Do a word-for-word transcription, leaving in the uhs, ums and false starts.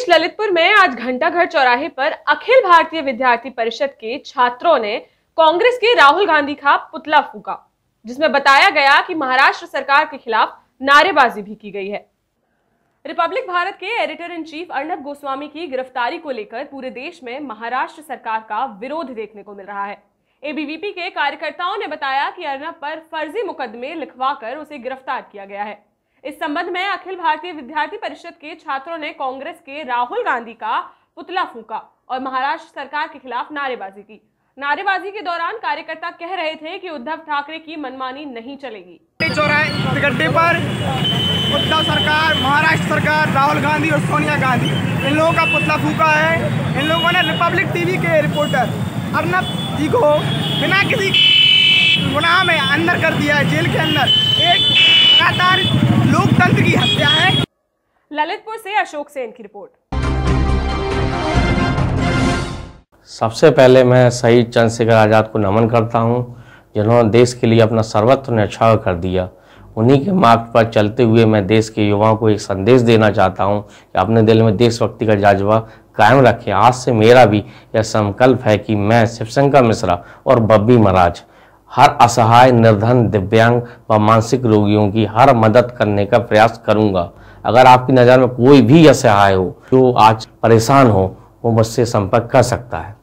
प्रदेश ललितपुर में आज घंटाघर चौराहे पर अखिल भारतीय विद्यार्थी परिषद के छात्रों ने कांग्रेस के राहुल गांधी का पुतला फूंका, जिसमें बताया गया कि महाराष्ट्र सरकार के खिलाफ नारेबाजी भी की गई है। रिपब्लिक भारत के editor in chief Arnab Goswami की गिरफ्तारी को लेकर पूरे देश में महाराष्ट्र सरकार का विरोध देखने को मिल रहा है। एबीवीपी के कार्यकर्ताओं ने बताया कि अर्नब पर फर्जी मुकदमे लिखवाकर उसे गिरफ्तार किया गया है। इस संबंध में अखिल भारतीय विद्यार्थी परिषद के छात्रों ने कांग्रेस के राहुल गांधी का पुतला फूंका और महाराष्ट्र सरकार के खिलाफ नारेबाजी की। नारेबाजी के दौरान कार्यकर्ता कह रहे थे कि उद्धव ठाकरे की मनमानी नहीं चलेगी। चौराहे गड्ढे पर उद्धव सरकार, महाराष्ट्र सरकार, राहुल गांधी और सोनिया गांधी, इन लोगों का पुतला फूंका है। इन लोगों ने रिपब्लिक टीवी के रिपोर्टर अर्नब जी को बिना किसी गुनाह में अंदर कर दिया है, जेल के अंदर। एक लगातार लोकतंत्र की हत्या है। ललितपुर से अशोक सेन की रिपोर्ट। सबसे पहले मैं शहीद चंद्रशेखर आज़ाद को नमन करता हूं, जिन्होंने देश के लिए अपना सर्वस्व न्यौछावर कर दिया। उन्हीं के मार्ग पर चलते हुए मैं देश के युवाओं को एक संदेश देना चाहता हूं कि अपने दिल में देशभक्ति का जज्बा कायम रखें। आज से मेरा भी यह संकल्प है कि मैं शिवशंकर मिश्रा और बब्बी महाराज हर असहाय, निर्धन, दिव्यांग व मानसिक रोगियों की हर मदद करने का प्रयास करूंगा। अगर आपकी नज़र में कोई भी असहाय हो, जो आज परेशान हो, वो मुझसे संपर्क कर सकता है।